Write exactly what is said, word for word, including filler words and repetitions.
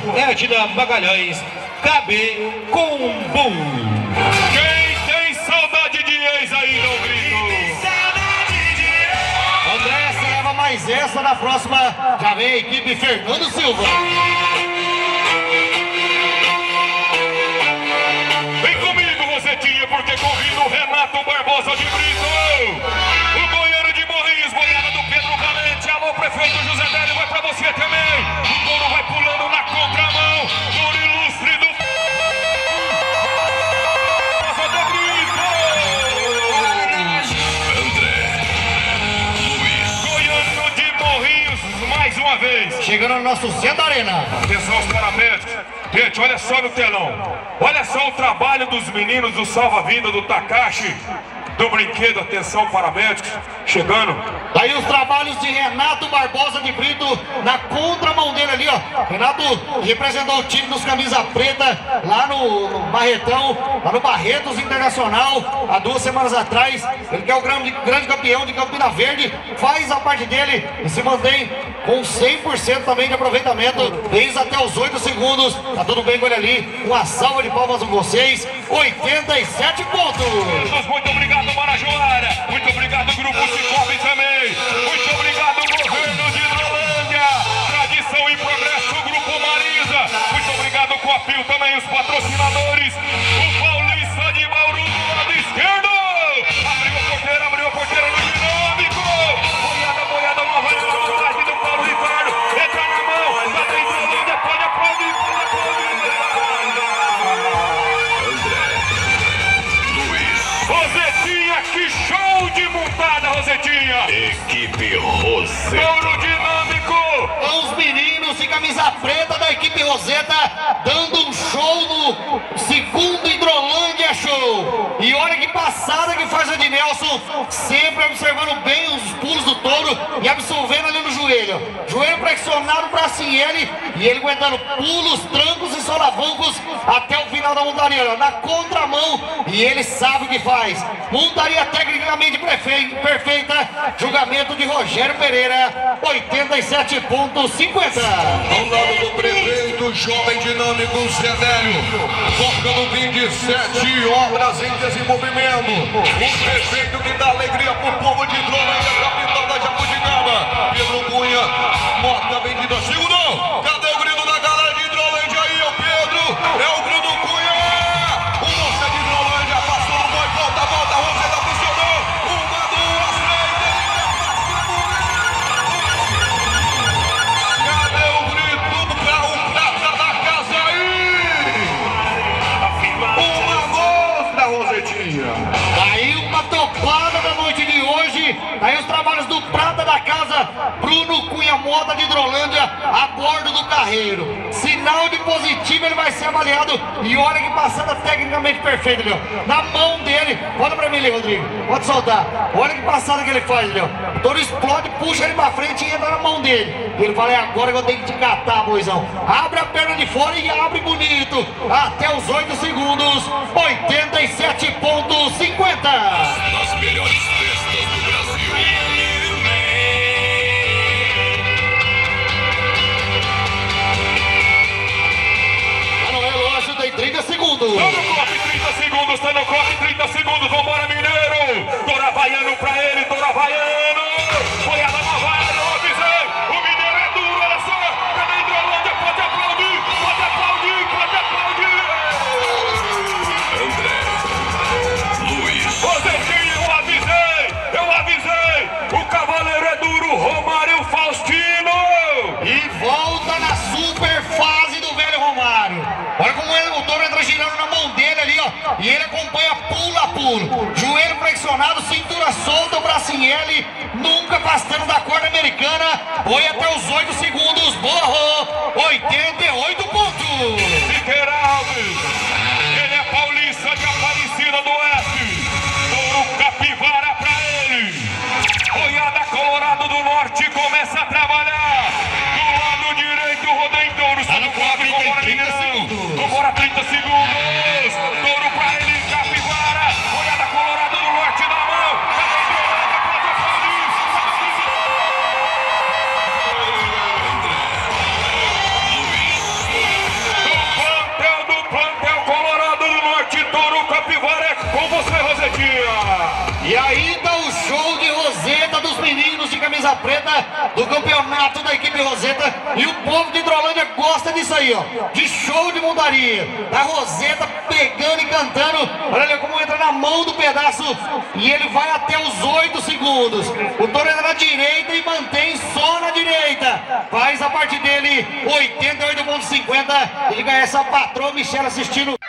Edna Magalhães, K B Combo. Quem tem saudade de ex aí, não grito? André, você leva mais essa, na próxima já vem a equipe Fernando Silva. Vem comigo, Rosetinha, porque corri no Renato Barbosa de Brito. O goiano de Morrinhos, goiana do Pedro Valente. Alô, prefeito José Délio, vai pra você também. O touro vai pulando na contramão. Touro ilustre do Barbosa de Brito. André Luiz. Goiano de Morrinhos, mais uma vez. Chegando no nosso centro da arena. Atenção aos paramédicos. Gente, olha só no telão. Olha só o trabalho dos meninos do salva-vida do Takashi, do brinquedo. Atenção, paramédicos, chegando. Aí os trabalhos de Renato Barbosa de Brito na contramão dele ali, ó. Renato representou o time dos camisa preta lá no, no Barretão, lá no Barretos Internacional, há duas semanas atrás. Ele que é o grande, grande campeão de Campina Verde, faz a parte dele e se mantém com cem por cento também de aproveitamento, desde até os oito segundos. Tá tudo bem com ele ali. Uma salva de palmas com vocês. oitenta e sete pontos. Muito obrigado, Marajoara. Muito obrigado, Grupo Cicobi também. Muito obrigado, governo de Hidrolândia. Tradição e Progresso, Grupo Marisa. Muito obrigado, Copil também, os patrocinadores. O Paulista de Bauru do lado esquerdo. Abriu a porteira, abriu a porteira no dinâmico. Boiada, boiada, nova velocidade do Paulo Ricardo. Entra na mão, tá da Hidrolândia, pode aplaudir, pode aplaudir. Rosetinha, que show de montada, Rosetinha! Equipe Roseta. Touro dinâmico! Os meninos de camisa preta da equipe Roseta dando um show no segundo Hidrolândia Show. E olha que passada que faz o Ednelson, sempre observando bem os pulos do touro e absolvendo ali no joelho. Joelho pressionado para Ciele e ele aguentando pulos, trancos e solavancos até o final da montaria, na contramão, e ele sabe o que faz. Montaria tecnicamente perfeita, julgamento de Rogério Pereira, oitenta e sete ponto cinquenta. Ao lado do prefeito, jovem dinâmico Zé Délio, toca no vinte e sete, obras em desenvolvimento. O prefeito que dá alegria pro povo de Hidrolândia, capital da Jabuticaba. Pedro Cunha, Mota vendida, segurou. Cadê o grito da galera de Hidrolândia aí, é o Pedro? É o grito do Cunha. O moço de Hidrolândia passou no boi, volta, volta, Roseta funcionou. Uma, duas, três, cadê o grito pra o prata da casa aí? Uma voz da Rosetinha. Aí uma topada da noite de hoje. Aí os trabalhos do prata da casa, Bruno Cunha Mota de Hidrolândia, a bordo do carreiro. Sinal de positivo, ele vai ser avaliado. E olha que passada tecnicamente perfeita, meu. Na mão dele. Olha pra mim ali, Rodrigo. Pode soltar. Olha que passada que ele faz, meu. O touro explode, puxa ele pra frente e entra na mão dele. E ele fala, é agora que eu tenho que te catar, boizão. Abre a perna de fora e abre bonito. Até os oito segundos. oitenta e sete ponto cinquenta. Nas melhores festas do Brasil. Tá no relógio, tem trinta segundos. Tá no corre, trinta segundos, tá no corre, trinta segundos, vambora, Mineiro! Touro Havaiano pra ele, Touro Havaiano! Boiada na vaia, eu avisei! O Mineiro é duro, olha só! Cadê Hidrolândia? Pode aplaudir, pode aplaudir, pode aplaudir! André Luiz. Rosetinho, eu avisei, eu avisei! O cavaleiro é duro, Romário Faustino! E volta na super fase do velho Romário. Olha como ele, o touro entra girando na mão dele ali, ó. E ele acompanha pulo a pulo. Joelho flexionado, cintura solta, o bracinho L, nunca afastando da corda americana. Foi até os oito segundos, borrou. oitenta e oito pontos. Siqueira Alves, ele é paulista de Aparecida do Oeste. Touro Capivara pra ele. Boiada Colorado do Norte começa a trabalhar. Do lado direito, Rodem Touro. Tá no quadro, vambora, Mineirão. Vambora, trinta segundos. Touro pra ele, Capivara. Boiada Colorado do Norte na mão. Cadê Hidrolândia? Pode aplaudir. André Luiz. dia. E aí tá o show de Roseta dos meninos de camisa preta do campeonato da equipe Roseta. E o povo de Hidrolândia gosta disso aí, ó, de show de montaria. A Roseta pegando e cantando. Olha como entra na mão do pedaço e ele vai até os oito segundos. O touro entra na direita e mantém só na direita. Faz a parte dele oitenta e oito ponto cinquenta. Ele ganha essa patroa Michelle assistindo.